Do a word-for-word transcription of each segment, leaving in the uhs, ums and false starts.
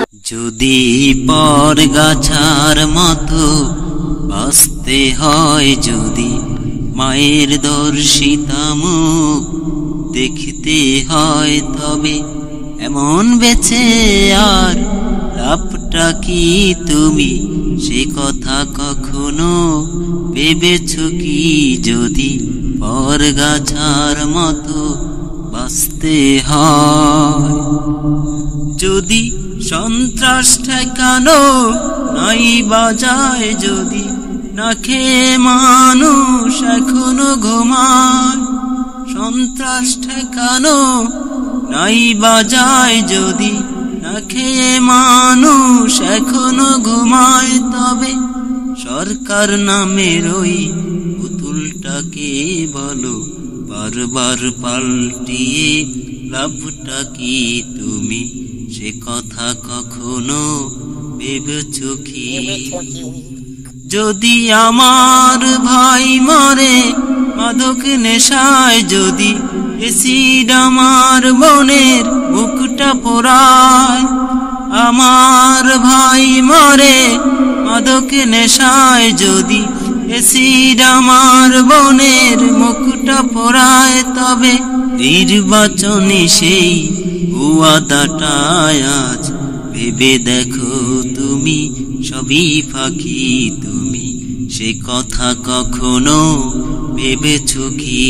যদি পরগাছার মতো বাঁচতে হয়, যদি মায়ের দর্শিতা মুখ দেখতে হয়, তবে এমন বেঁচে আর লাভটা কি তুমি সে কথা কখনো ভেবেছ কি? যদি পরগাছার মতো বাঁচতে হয়, যদি সন্ত্রাস ঠেকানো নাই বাজায়, যদি না খেয়ে মানুষ এখনো ঘুমায়, সন্ত্রাস ঠেকানো নাই বাজায়, যদি না খেয়ে মানুষ এখনো ঘুমায়, তবে সরকার নামের ওই পুতুলটাকে বলো বারবার পাল্টিয়ে লাভটা কি তুমি সে কথা কখনো ভেবেছ কি? যদি আমার ভাই মরে মাদক নেশায়, যদি এসিড আমার বোনের বুকটা পোড়ায়, আমার ভাই মরে মাদক নেশায়, যদি এসিড আমার বোনের মুখটা পোড়ায়, তবে নির্বাচনে সেই ওয়াদাটা আজ ভেবে দেখো তুমি সবই ফাঁকি, তুমি সে কথা কখনো ভেবেছ কি?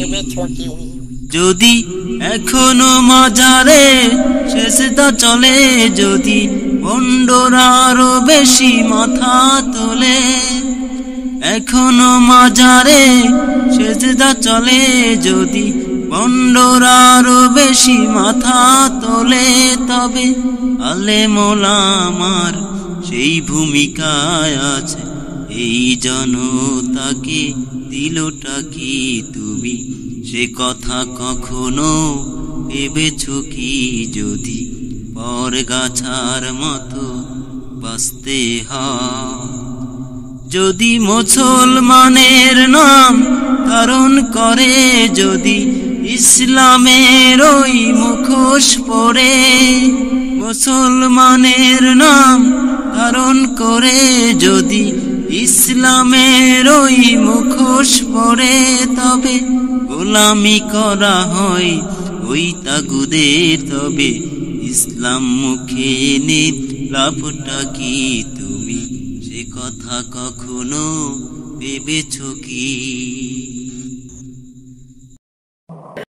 যদি এখনো মাজারে সেজদা চলে, যদি ভণ্ডরা আরো বেশি মাথা তোলে, এখনো মাজারে সেজদা চলে, যদি ভণ্ডরা আরো বেশি মাথা তোলে, তবে আলেম ওলামার সেই ভূমিকায় আছে এই জনতাকে দিলটা কি তুমি সে কথা কখনো ভেবেছ কি? যদি পরগাছার মতো বাঁচতে হয়, যদি মুসলমানের নাম ধারণ করে, যদি ইসলামের ওই মুখোশ পরে, মুসলমানের নাম ধারণ করে, যদি ইসলামের ওই মুখোশ পরে, তবে গোলামি করা হয় ওই তাগুদের, তবে ইসলাম মুখে এনে লাভটা কি তুমি সে কথা কখনো ভেবেছ কি?